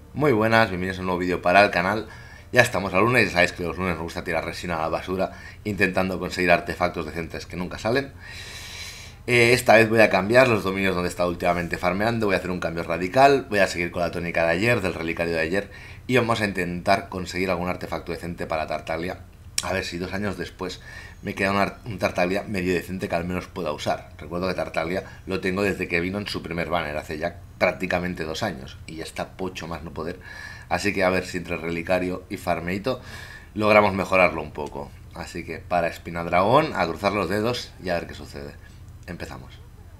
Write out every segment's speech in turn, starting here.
Muy buenas, bienvenidos a un nuevo vídeo para el canal. Ya estamos al lunes, ya sabéis que los lunes nos gusta tirar resina a la basura intentando conseguir artefactos decentes que nunca salen. Esta vez voy a cambiar los dominios donde he estado últimamente farmeando, voy a hacer un cambio radical, voy a seguir con la tónica de ayer, del relicario de ayer, y vamos a intentar conseguir algún artefacto decente para Tartaglia. A ver si 2 años después me queda un Tartaglia medio decente que al menos pueda usar. Recuerdo que Tartaglia lo tengo desde que vino en su primer banner, hace ya prácticamente 2 años, y ya está pocho más no poder. Así que a ver si entre relicario y farmeito logramos mejorarlo un poco. Así que para Espina Dragón, a cruzar los dedos y a ver qué sucede. Empezamos.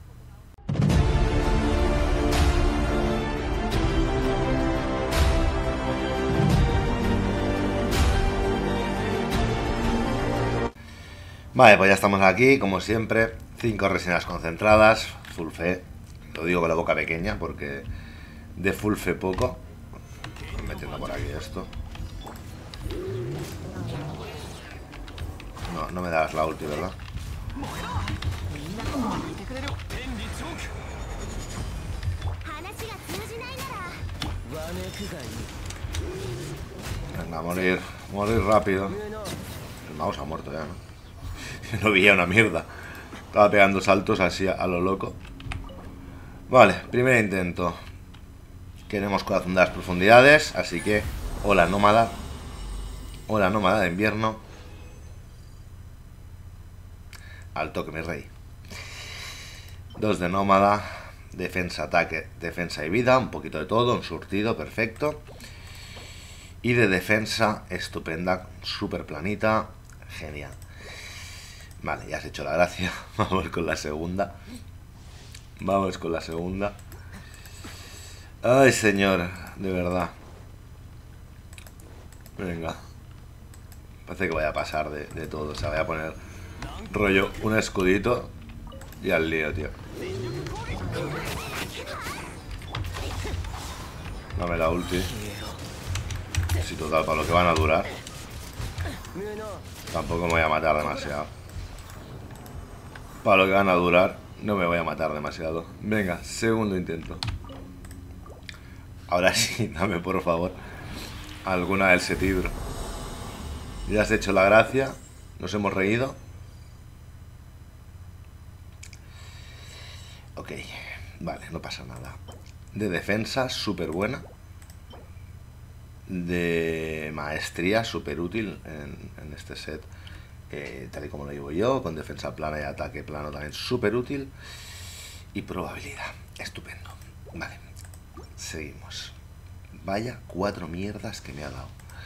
Vale, pues ya estamos aquí, como siempre. 5 resinas concentradas, full fe. Lo digo con la boca pequeña porque de full fe poco. Estoy metiendo por aquí esto. No me das la ulti, ¿verdad? Venga, a morir rápido. El mouse ha muerto ya, ¿no? No veía una mierda. Estaba pegando saltos así a lo loco. Vale, primer intento. Queremos corazón de las profundidades, así que... Hola, nómada. Hola, nómada de invierno. Al toque, mi rey. 2 de nómada. Defensa, ataque, defensa y vida. Un poquito de todo, un surtido, perfecto. Y de defensa, estupenda, súper planita. Genial. Vale, ya has hecho la gracia. Vamos con la segunda. Vamos con la segunda. Ay, señor, de verdad. Venga. Parece que vaya a pasar de todo. O sea, voy a poner rollo un escudito y al lío, tío. Dame la ulti. Sí, total, para lo que van a durar. Tampoco me voy a matar demasiado. Para lo que van a durar, no me voy a matar demasiado. Venga, segundo intento. Ahora sí, dame por favor alguna del setibro. Ya has hecho la gracia. Nos hemos reído. Ok, vale, no pasa nada. De defensa, súper buena. De maestría, súper útil en este set. Tal y como lo llevo yo, con defensa plana y ataque plano también súper útil. Y probabilidad, estupendo. Vale, seguimos. Vaya 4 mierdas que me ha dado.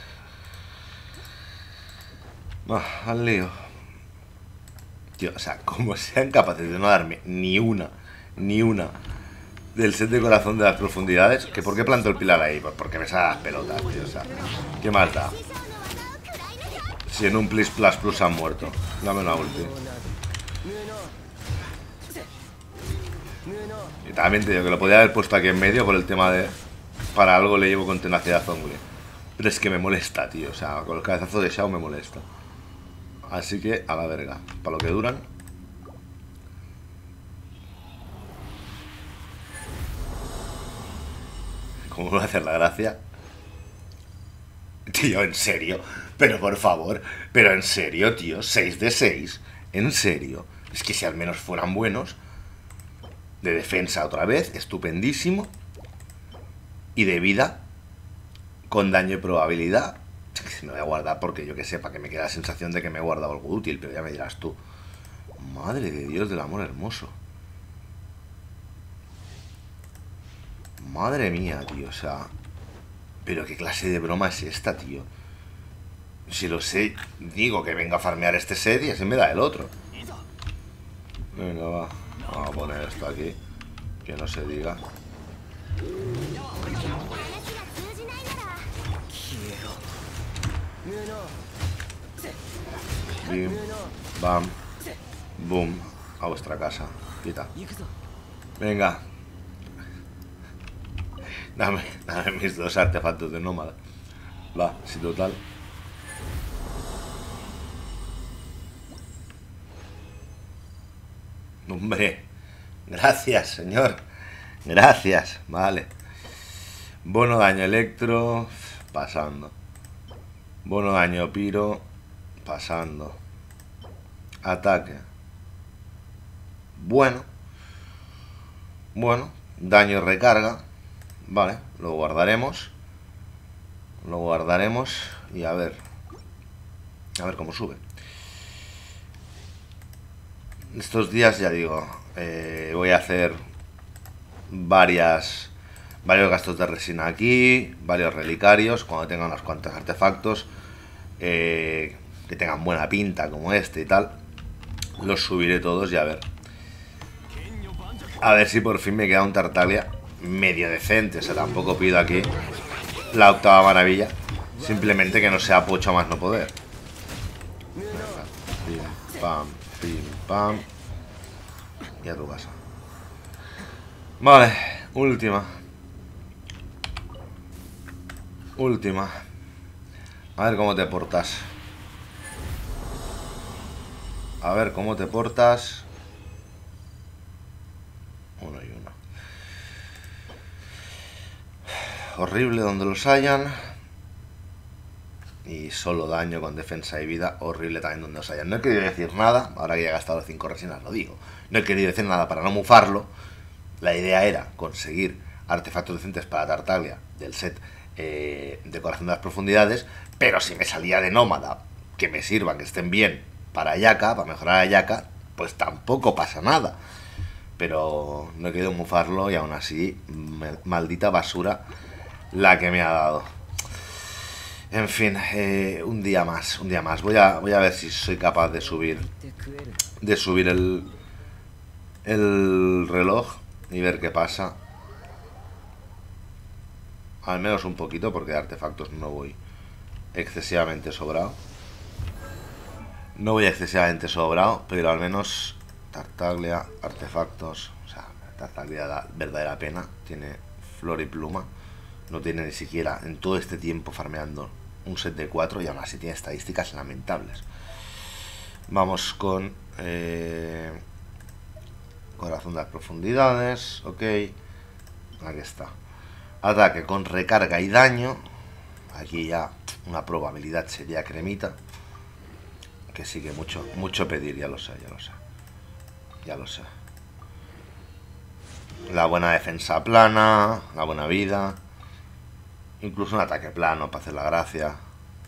Al lío. Tío, o sea, como sean capaces de no darme ni una del set de corazón de las profundidades. ¿Que por qué planto el pilar ahí? Pues porque me salen las pelotas, tío. O sea, ¿qué más da? Si en un Please Plus Plus han muerto. Dame una ulti. Y también te digo que lo podía haber puesto aquí en medio por el tema de... Para algo le llevo con tenacidad zombie. Pero es que me molesta, tío. O sea, con el cabezazo de Shao me molesta. Así que a la verga. Para lo que duran. ¿Cómo voy a hacer la gracia? Tío, en serio. Pero por favor. Pero en serio, tío. 6 de 6. En serio. Es que si al menos fueran buenos. De defensa otra vez. Estupendísimo. Y de vida. Con daño y probabilidad. Me voy a guardar porque yo que sé, para que me quede la sensación de que me he guardado algo útil. Pero ya me dirás tú. Madre de Dios del amor hermoso. Madre mía, tío. O sea... Pero qué clase de broma es esta, tío. Si lo sé, digo que venga a farmear este set y así me da el otro. Venga, va. Vamos a poner esto aquí. Que no se diga. Bim, bam, boom. A vuestra casa. Quita. Venga. Dame mis 2 artefactos de nómada. Va, si total. Hombre. Gracias, señor. Gracias. Vale. Bono daño electro, pasando. Bono daño piro, pasando. Ataque. Bueno. Bueno, daño recarga. Vale, lo guardaremos. Lo guardaremos y a ver cómo sube. Estos días, ya digo, voy a hacer varios gastos de resina aquí, varios relicarios, cuando tenga unos cuantos artefactos que tengan buena pinta como este y tal, los subiré todos y a ver si por fin me queda un Tartaglia medio decente. O sea, tampoco pido aquí la octava maravilla, simplemente que no sea pocho a más no poder. Pim pam y a tu casa. Vale, última. A ver cómo te portas. Uno y uno. Horrible donde los hayan. Y solo daño con defensa y vida. Horrible también donde los hayan. No he querido decir nada. Ahora que ya he gastado 5 resinas lo digo. No he querido decir nada para no mufarlo. La idea era conseguir artefactos decentes para Tartaglia del set de Corazón de las Profundidades. Pero si me salía de nómada, que me sirvan, que estén bien para Ayaka, para mejorar a Ayaka, pues tampoco pasa nada. Pero no he querido mufarlo y aún así, maldita basura la que me ha dado. En fin, un día más. Voy a ver si soy capaz de subir el reloj y ver qué pasa. Al menos un poquito, porque de artefactos no voy excesivamente sobrado. Pero al menos Tartaglia, artefactos. O sea, Tartaglia da verdadera pena. Tiene flor y pluma. No tiene ni siquiera en todo este tiempo farmeando un set de 4 y aún así tiene estadísticas lamentables. Vamos con Corazón de las Profundidades. Ok. Aquí está. Ataque con recarga y daño. Aquí ya una probabilidad sería cremita. Que sí que mucho pedir, ya lo sé. La buena defensa plana, la buena vida. Incluso un ataque plano para hacer la gracia.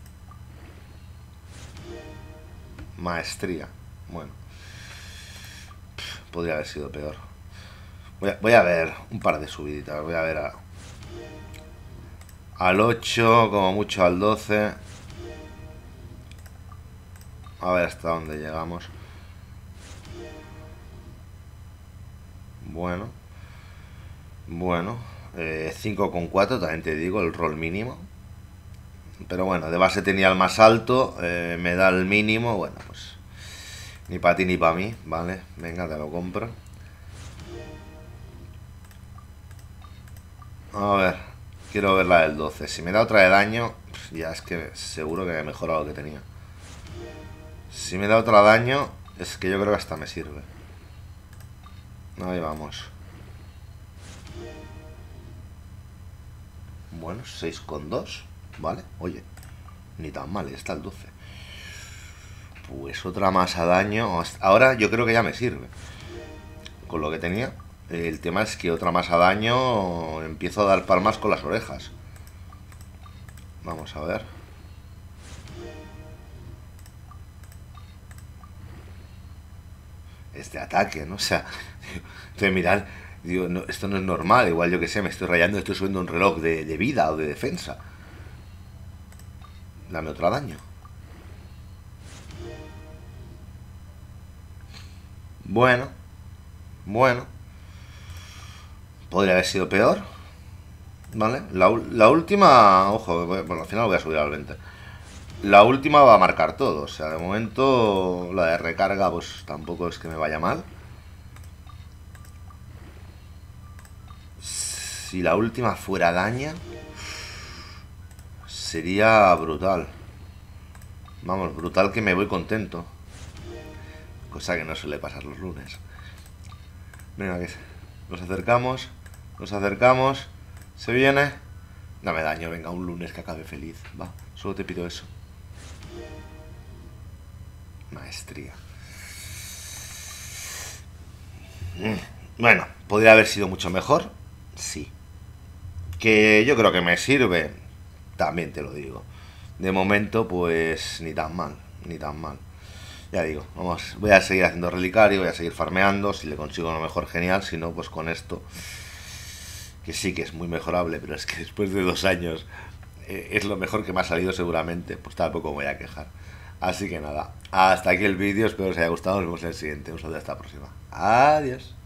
Maestría. Bueno. Podría haber sido peor. Voy a ver un par de subiditas. Voy a ver al 8, como mucho al 12. A ver hasta dónde llegamos. Bueno. 5,4 también te digo, el rol mínimo. Pero bueno, de base tenía el más alto. Me da el mínimo. Bueno, pues ni para ti ni para mí. Vale, venga, te lo compro. A ver, quiero ver la del 12. Si me da otra de daño, ya es que seguro que he mejorado lo que tenía. Si me da otra daño, es que yo creo que hasta me sirve. Ahí vamos. Bueno, 6,2. Vale, oye, ni tan mal, está el 12. Pues otra más a daño. Ahora yo creo que ya me sirve con lo que tenía. El tema es que otra más a daño empiezo a dar palmas con las orejas. Vamos a ver. Este ataque, ¿no? O sea, de mirar, digo, no, esto no es normal. Igual yo que sé, me estoy rayando, estoy subiendo un reloj de vida o de defensa. Dame otro daño. Bueno. Podría haber sido peor. ¿Vale? La última, ojo, bueno, al final lo voy a subir al 20. La última va a marcar todo. O sea, de momento la de recarga pues tampoco es que me vaya mal. Si la última fuera daña, sería brutal. Vamos, brutal que me voy contento. Cosa que no suele pasar los lunes. Venga, que nos acercamos. Se viene. No me daño, venga, un lunes que acabe feliz. Va, solo te pido eso. Maestría. Bueno, podría haber sido mucho mejor. Sí. Que yo creo que me sirve. También te lo digo. De momento, pues ni tan mal. Ni tan mal. Ya digo, vamos, voy a seguir haciendo relicario, voy a seguir farmeando. Si le consigo lo mejor, genial. Si no, pues con esto, que sí que es muy mejorable, pero es que después de 2 años es lo mejor que me ha salido seguramente. Pues tampoco me voy a quejar. Así que nada, hasta aquí el vídeo, espero os haya gustado, nos vemos en el siguiente. Un saludo, hasta la próxima. Adiós.